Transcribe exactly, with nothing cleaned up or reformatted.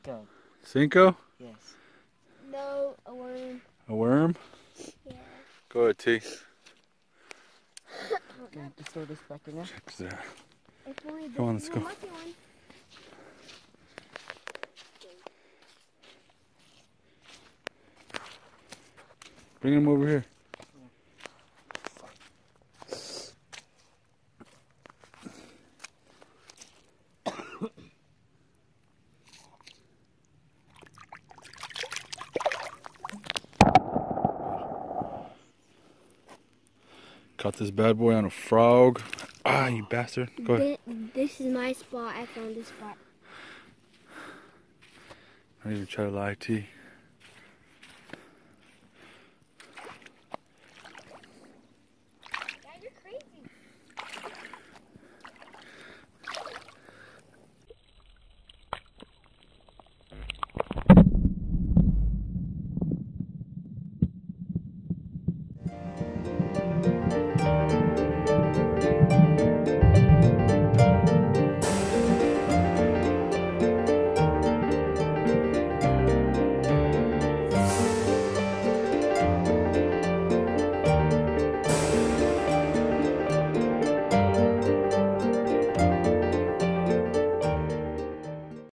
Cinco. Cinco? Yes. No, a worm. A worm? Yeah. Go ahead, T. Can I just throw this back in there? Check that. If only Come on, this let's is go. a lucky one. Bring him over here. Caught this bad boy on a frog. Ah, you bastard. Go ahead. This is my spot. I found this spot. Don't even try to lie, T.